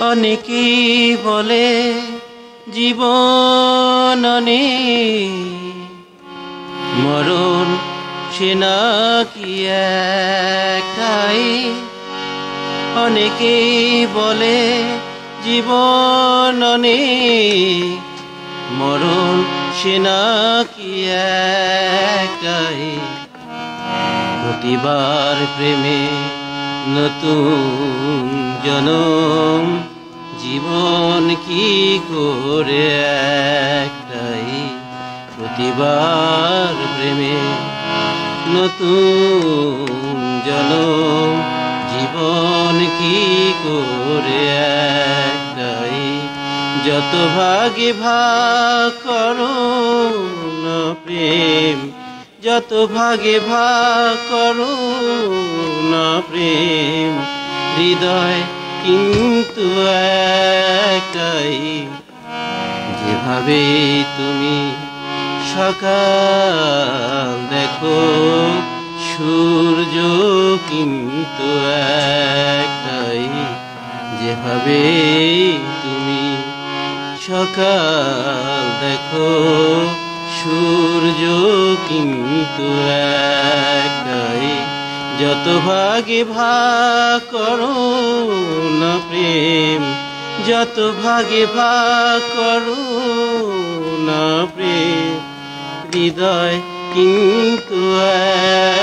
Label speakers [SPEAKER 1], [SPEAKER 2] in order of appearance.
[SPEAKER 1] অনেকেই বলে জীবন অনেক, মরণ সে নাকি একটাই। অনেকেই বলে জীবন অনেক, মরণ সে নাকি একটাই। প্রতিবার প্রেমে নতুন জনম, জীবন কি করে একটাই। প্রতিবার প্রেমে নতুন জনম, জীবন কি করে একটাই। যত ভাগে ভাগ করো না প্রেম, যত ভাগে ভাগ করো না প্রেম, হৃদয় কিন্তু একটাই। যেভাবে তুমি সকাল দেখো, সূর্য কিন্তু একটাই। যেভাবে তুমি সকাল দেখো, সূর্য কিন্তু একটাই। যত ভাগে ভাগ করো না প্রেম, যত ভাগে ভাগ করো না প্রেম, হৃদয় কিন্তু